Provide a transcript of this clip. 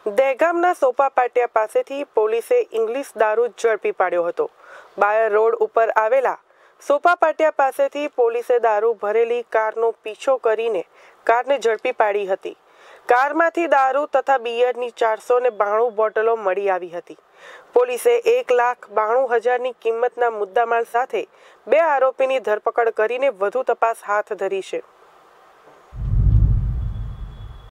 દહેગામના સોપા પાટિયા પાસેથી પોલીસે ઇંગ્લિશ દારૂ ઝડપી પાડ્યો હતો। બાયર રોડ ઉપર આવેલા સોપા પાટિયા પાસેથી પોલીસે દારૂ ભરેલી કારનો પીછો કરીને કારને ઝડપી પાડી હતી। કારમાંથી દારૂ તથા બિયરની 492 બોટલો મળી આવી હતી। પોલીસે 1,92,000ની કિંમતના મુદ્દામાલ સાથે 2 આરોપીની ધરપકડ કરીને વધુ તપાસ હાથ ધરી છે।